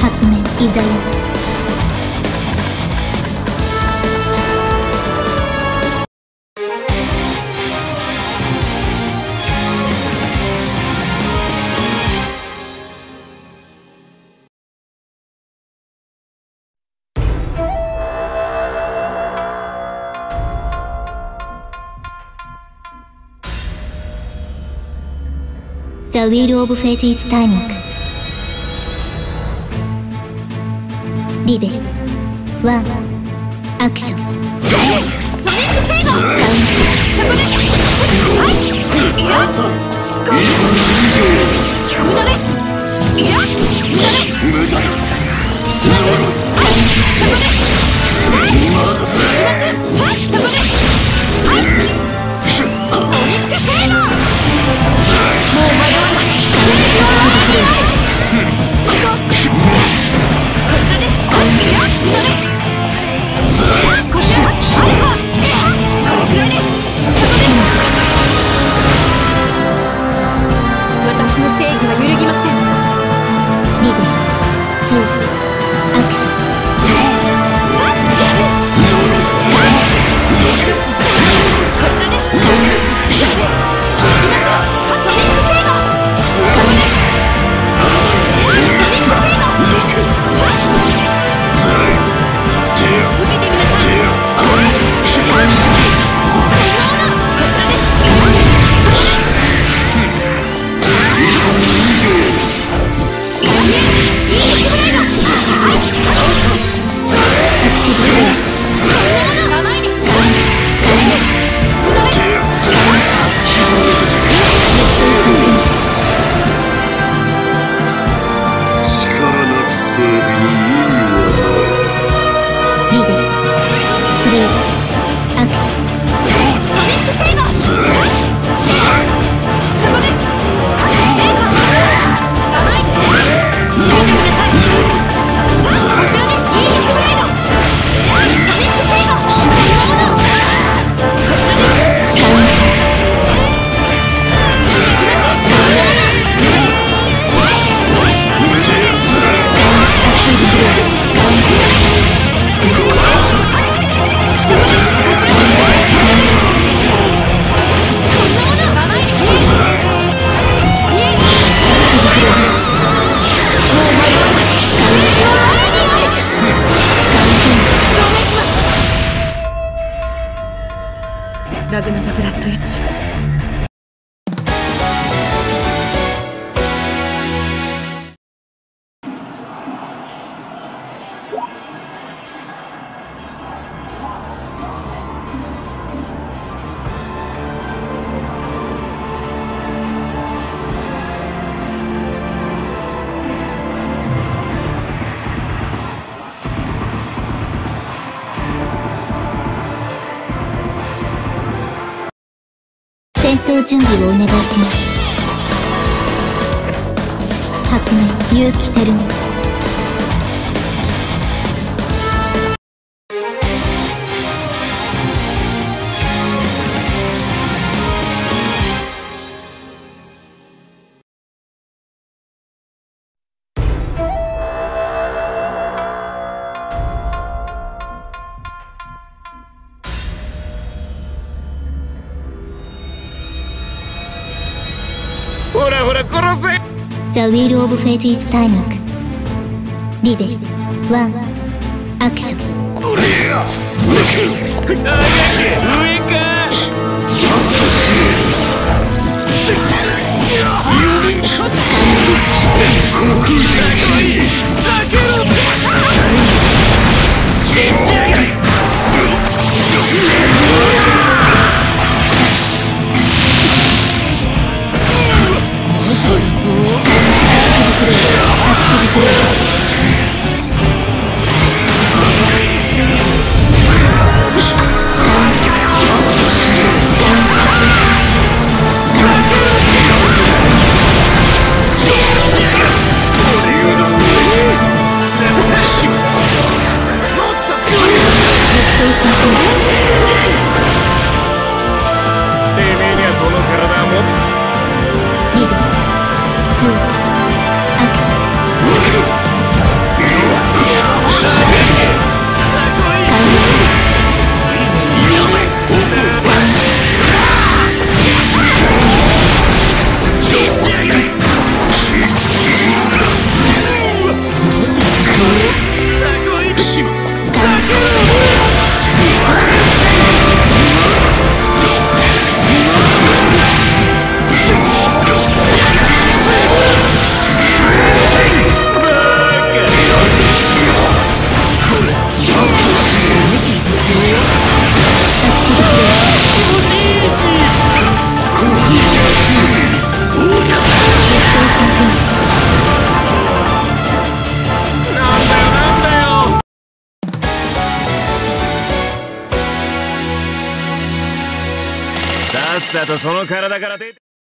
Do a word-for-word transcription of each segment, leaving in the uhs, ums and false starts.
革命いざよ。The Wheel of Fate is timing. リベルワンアクション。ソニックセイバー。カウント。そこで。はい。いや。執行。無駄で。いや。無駄で。無駄だ。はい。そこで。はい。まず。はい。そこで。はい。ソニックセイバー。もう迷わない。執行。こちらです。はい。いや。無駄で。こちら。はい。それくらいです。私の正義は揺るぎません。リベルツーアクション。ラグナ・ザ・ブラッドエッジ。戦闘準備をお願いします。革命勇気テルメ。 ほらほら殺せ。 The Wheel of Fate is timing. リベルワンアクション。 これや上か。 リさとその体から出て。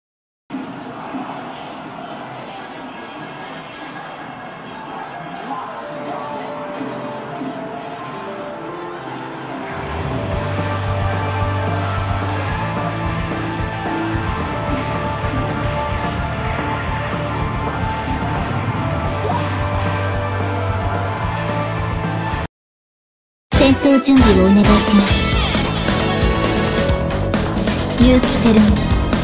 戦闘準備をお願いします。結城てるみ、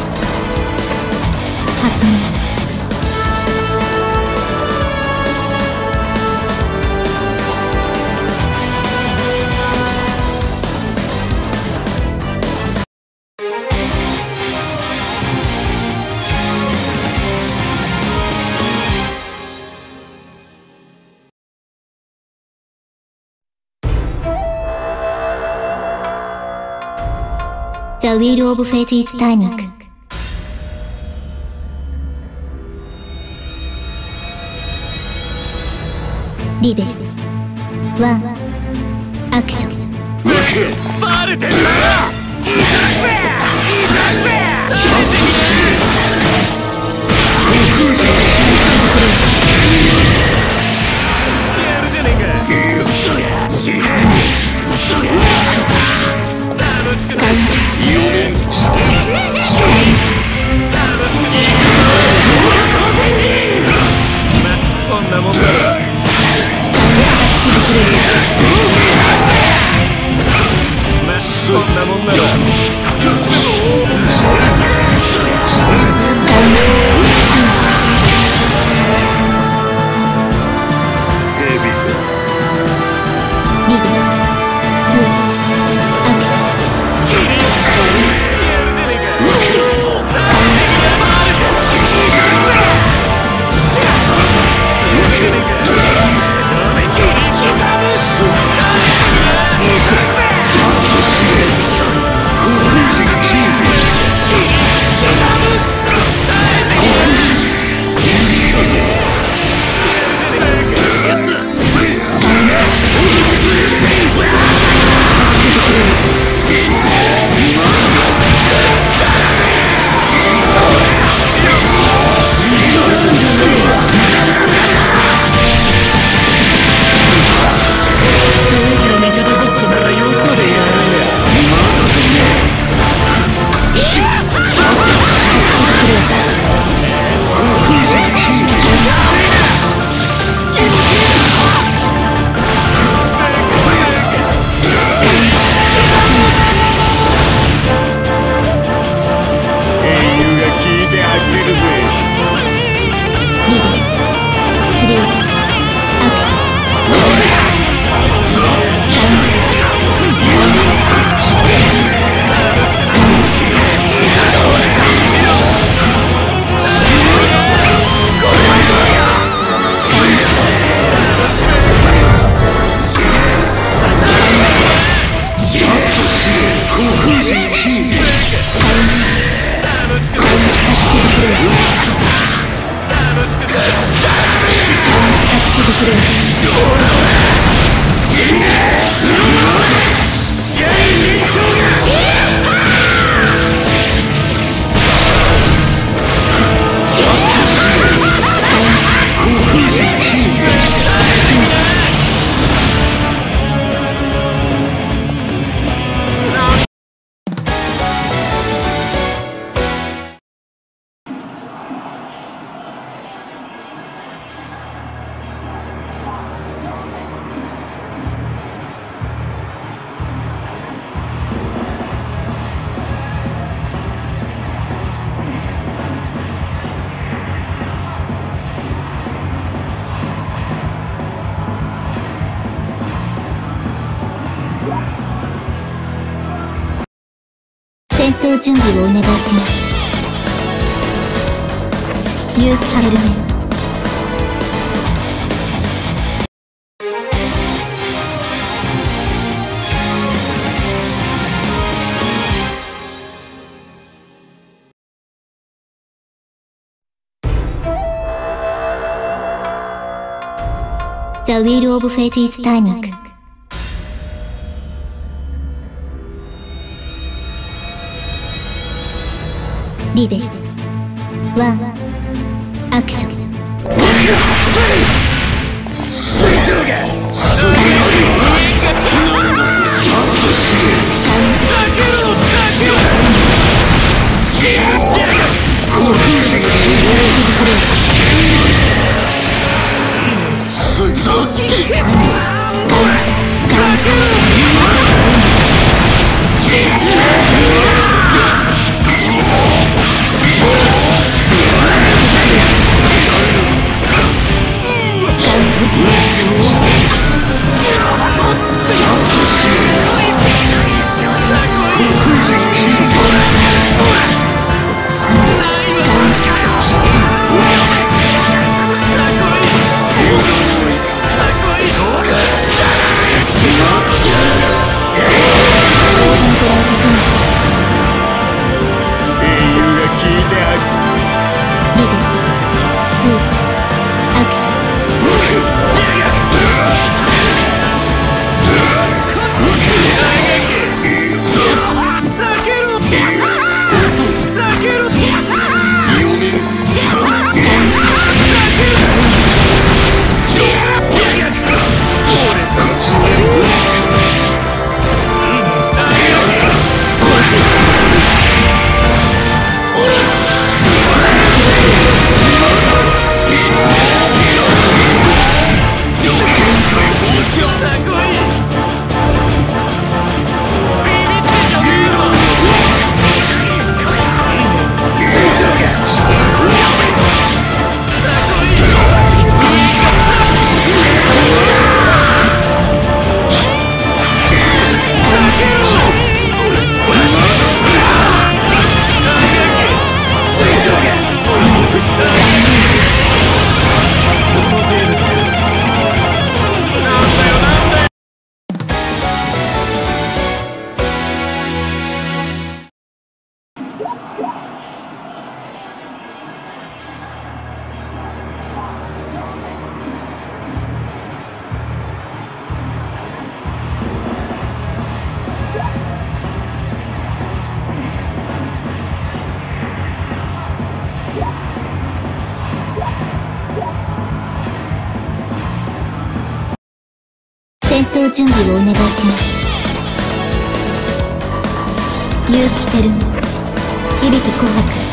白明。The wheel of fate is turning. リベルワンアクション。 バレてんだよ。いたぜいたぜ。やるじゃねえか。嘘や死ね。嘘や楽しくない。こんなもんだろ。まあこんなもんだろ。ヘビーリベツーアクション。戦闘準備をお願いします。結城てるみ。The wheel of fate is turning. リベルワンアクション。戦闘準備をお願いします。結城輝美、響琥珀。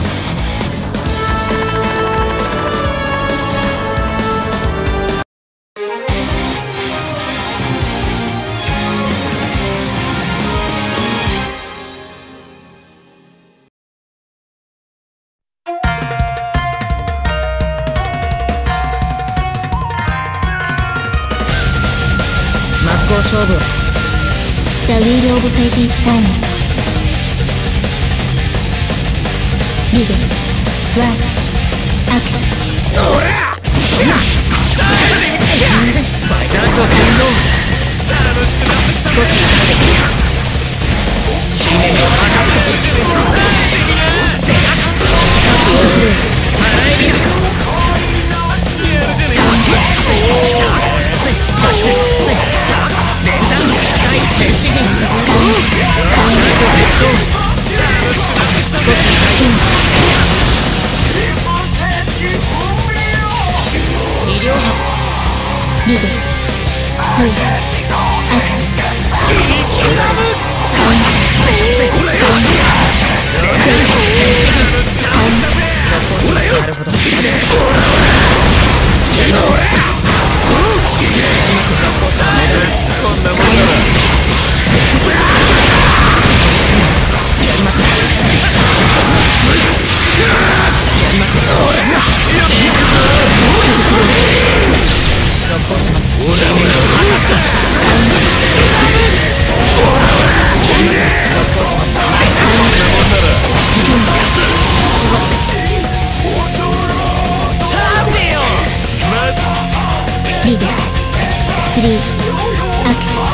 勝負。 ザ・ウィール・オブ・フェイティーズ・タイム。リベルワンアクション。 おら残暑天皇少し痛めて使命を任せてサプを振る払える戦士陣少し医療波リベルツーアクション。なるほど。こんなもんだな。やりますやります続行します。続行しリベルスリーアクション。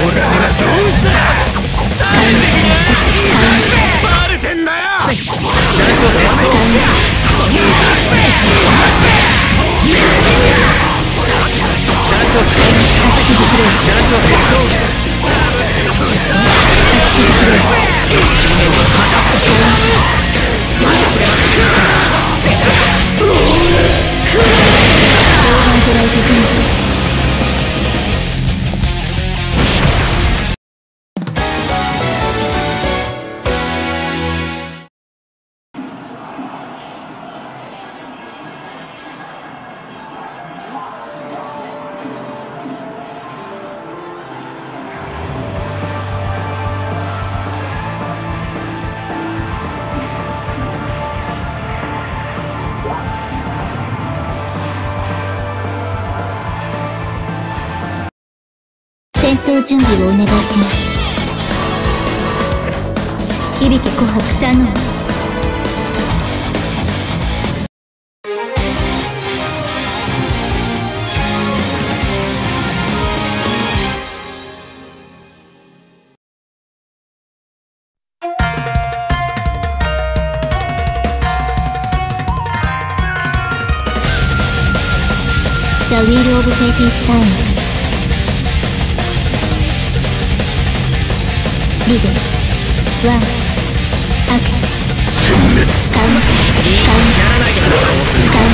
バレてんだよ。 戦闘準備をお願いします。響き琥珀左脳。The Wheel of Fate is time. リベルワンアクション。殲滅カウンターカウンターカウン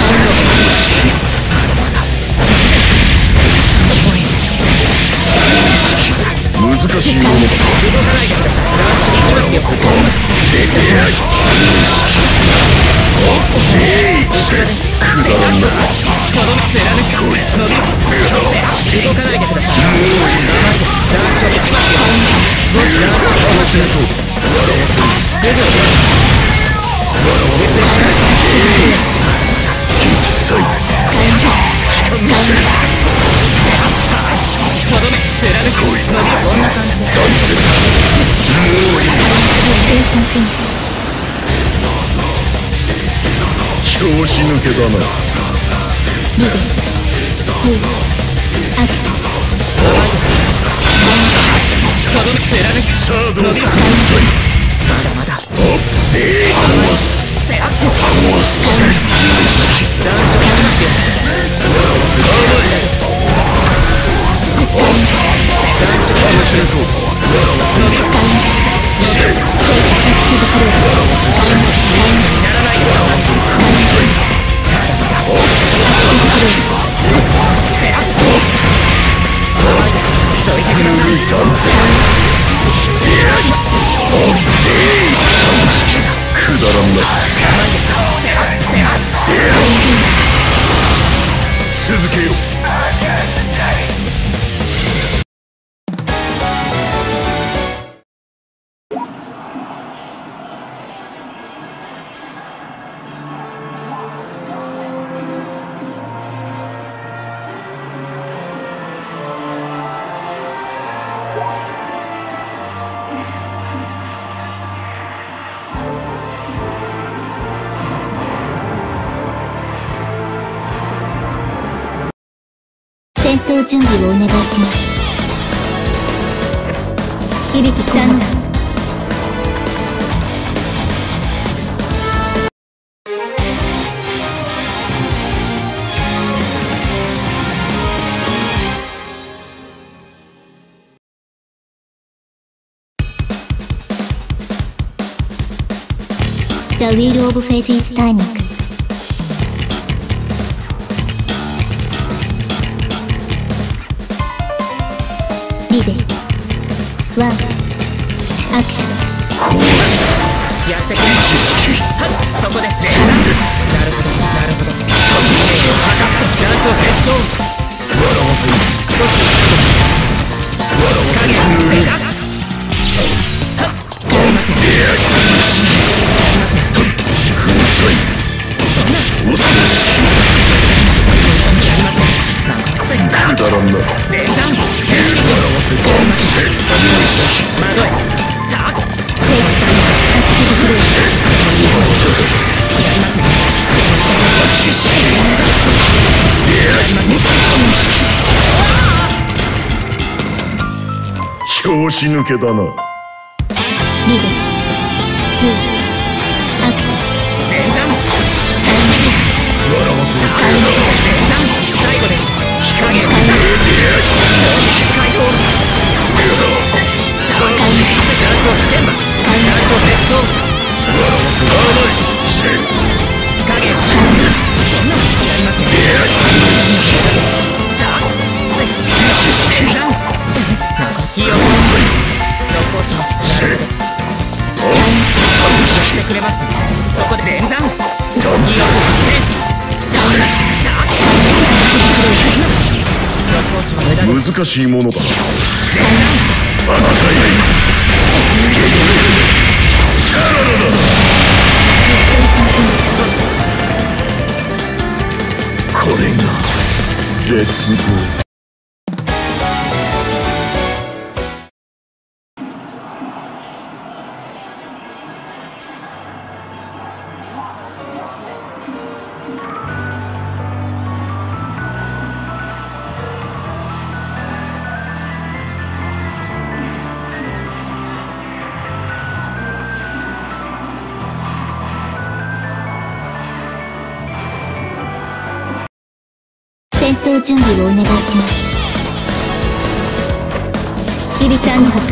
難しいものだ。動かないでください。行きますよ。出てやい。くだらんな。とどめ貫く。伸びろ。動かないでください。もういい。残暑行きますよ。残暑行きますよ。すぐ行きます。別にしない。撃砕。とどめ貫く。伸びろ。こんな感じで。もういい。 ステーションフィニッシュ。 調子抜けだな。 リベルツーアクション。 とどめ貫く。さあどうか。まだまだ。おっせー壊す。せあっと壊す。残暑やりますよ。残暑やりますよ。伸びろ。せっ。アクティブフロー。ならないでください。くだらんな。続けよう。 戦闘準備をお願いします。響き左脳。The Wheel of Fate is timing. リベルワンアクション。 やってくれ。はっそこです。なるほどなるほど。使命を果たすと残暑別荘。少し影を抜いた。はっやりますね。やりますね。粉砕。そんな恐ろしき。やりますね。くだらんな。連弾。拍子抜けだな。 リベルツーアクション。 連弾最初笑わせる。連弾最後です。光を解放。残暑千番。残暑別荘。笑わせる。甘い。影そんなやりますね。連弾気を続行します。してくれます。そこで連弾気を続け難しいものだ。あなたいさらだ。これが絶望。 闘準備をお願いします。日比さんのほか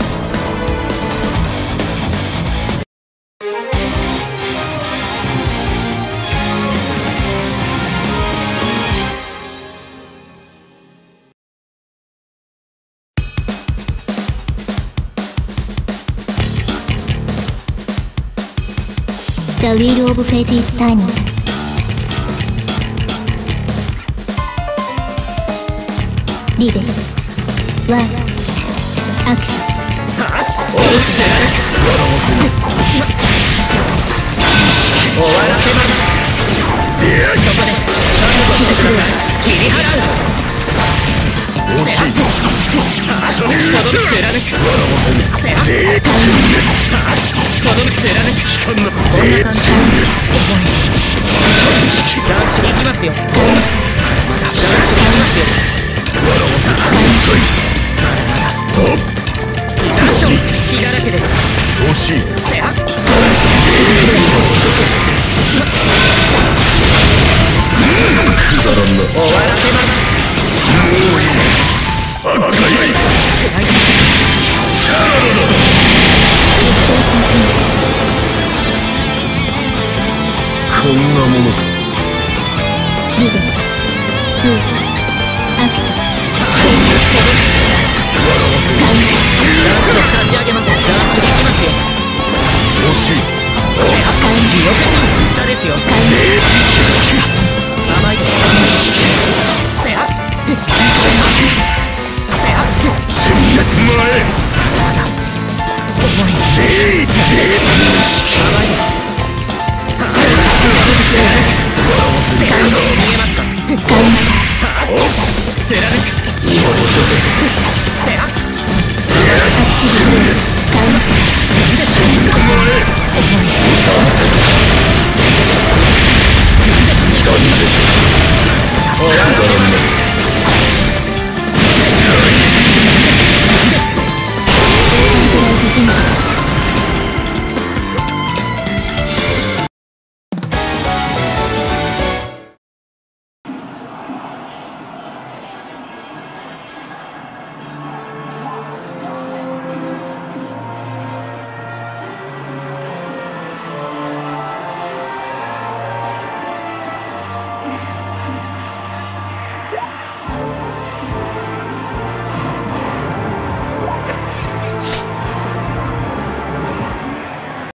The wheel of fate is turning. リベルワンアクション。 終わらせます。そこです。覚悟してください。切り払う。惜しい。とどめ貫く。せら。とどめ貫く。こんな感じ。男子に行きますよ。男子に行きますよ。ピザション、隙だらけです。惜しい。せら。終わらせます。もういい。赤い。シャーロだ。こんなものか。 リベルツーアクション。 男子を差し上げます。男子に行きますよ。惜しい。よくし下ですよ。甘いです。せやせや戦略前重い。せい甘いです。見えますか。貫く。せや